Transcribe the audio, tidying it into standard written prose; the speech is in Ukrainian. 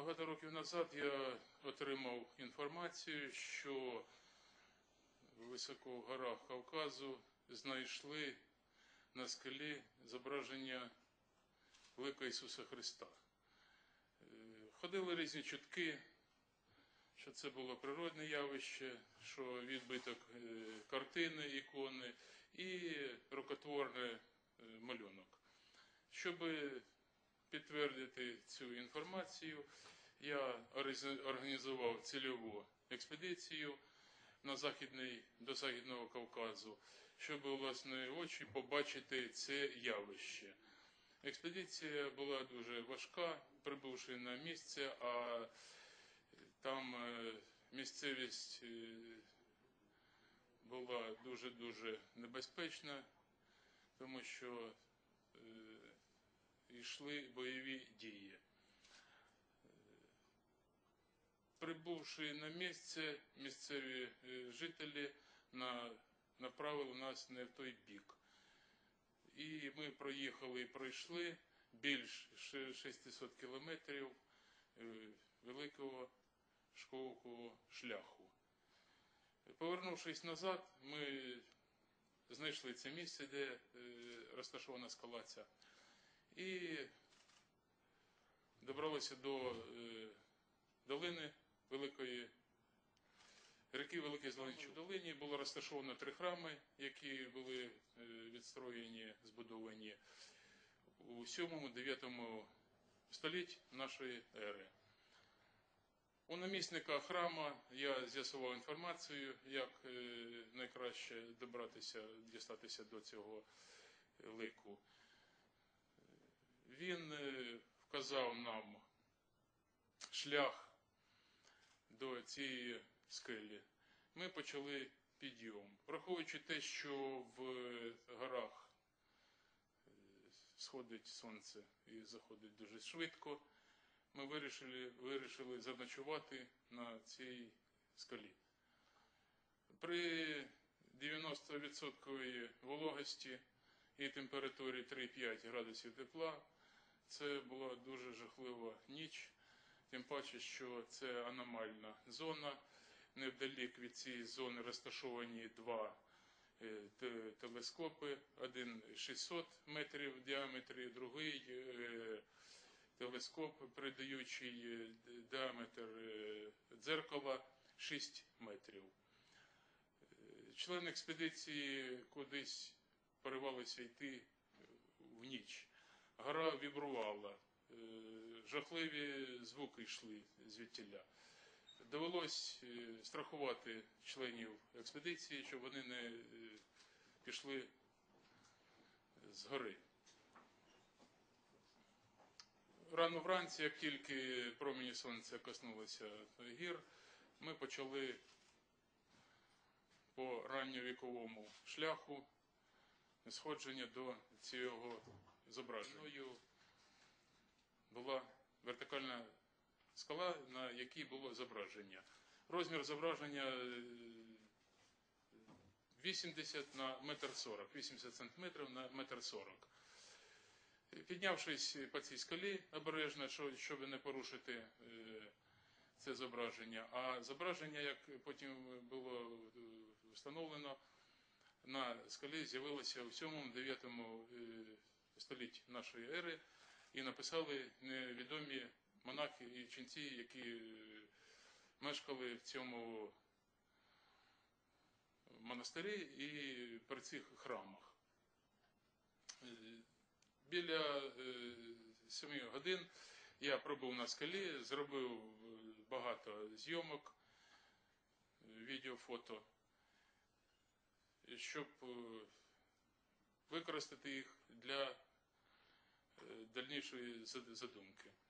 Багато років назад я отримав інформацію, що високо в горах Кавказу знайшли на скелі зображення великого Ісуса Христа. Ходили різні чутки, що це було природне явище, що відбиток картини, ікони і рукотворний малюнок. Щоб підтвердити цю інформацію, я організував цільову експедицію до Західного Кавказу, щоб у власні очі побачити це явище. Експедиція була дуже важка, прибувши на місце, а там місцевість була дуже-дуже небезпечна, тому що йшли бойові дії. Прибувши на місце, місцеві жителі направили нас не в той бік. І ми проїхали і пройшли більш 600 кілометрів великого шовкового шляху. Повернувшись назад, ми знайшли це місце, де розташована скала ця, і добралися до долини великої реки Великий Зеленчук. В долині було розташовано 3 храми, які були відстроєні, збудовані у 7-9 столітті нашої ери. У намісника храма я з'ясував інформацію, як найкраще дістатися до цього лику. Він вказав нам шлях до цієї скелі. Ми почали підйом. Враховуючи те, що в горах сходить сонце і заходить дуже швидко, ми вирішили заночувати на цій скалі. При 90% вологості і температурі 3-5 градусів тепла це була дуже жахлива ніч, тим паче, що це аномальна зона. Неподалік від цієї зони розташовані 2 телескопи, один 600 метрів в діаметрі, другий телескоп, передаючий діаметр дзеркала 6 метрів. Члени експедиції кудись поривалися йти в ніч. Гора вібрувала, жахливі звуки йшли звідтіля. Довелось страхувати членів експедиції, щоб вони не пішли з гори. Рано вранці, як тільки промені сонця коснулися гір, ми почали по ранньовіковому шляху сходження до цього зображення. Була вертикальна скала, на якій було зображення. Розмір зображення 80 на 1,40 м, 80 см на 1,40 м. Піднявшись по цій скалі обережно, щоб не порушити це зображення, а зображення, як потім було встановлено, на скалі з'явилося у 7-9 столітті нашої ери, і написали невідомі монахи і ченці, які мешкали в цьому монастирі і при цих храмах. Біля 7 годин я пробув на скалі, зробив багато зйомок, відео, фото, щоб використати їх для дальнішої задумки.